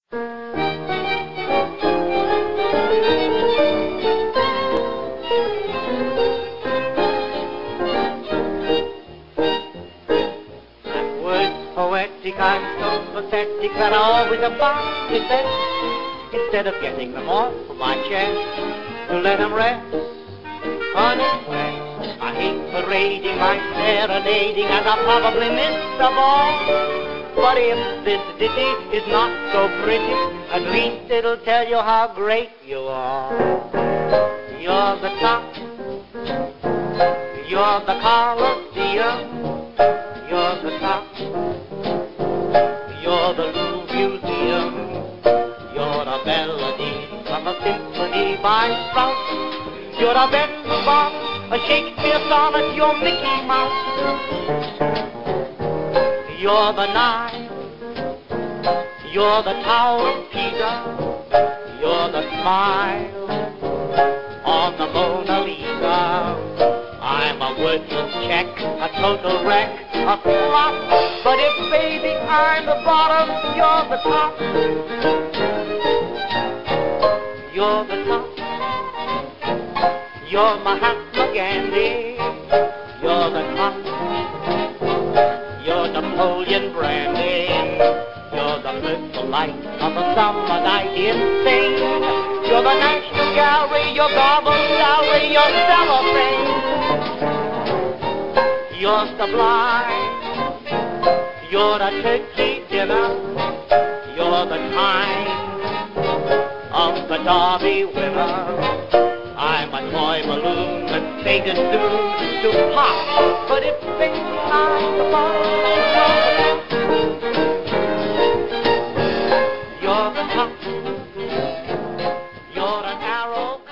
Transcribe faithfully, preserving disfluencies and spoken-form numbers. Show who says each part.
Speaker 1: Poetic, I'm so pathetic that I always abound in bed. Instead of getting them off my chest to let them rest unexpressed. I hate parading my serenading, and I probably miss the ball. But if this ditty is not so pretty, at least it'll tell you how great you are. You're the top, you're the Colosseum, you're the top, you're the Louvre Museum, you're the melody of a symphony by Strauss, you're a Benbow, a Shakespeare sonnet, you're Mickey Mouse, you're the Nile, you're the Tower of Pisa, you're the smile on the Mona Lisa. I'm a worthless check, a total wreck, a flop. But if, baby, I'm the bottom, you're the top. You're the top. You're Mahatma Gandhi. You're the top. You're Napoleon Brandy. You're the crystal light of a summer night in Spain. You're the National Gallery, your garbled salary, your cellophane. You're sublime. You're a turkey dinner. You're the time of the Derby winner. I'm a toy balloon that's fated soon to pop. But if things are the bottom, you're the top. You're an arrow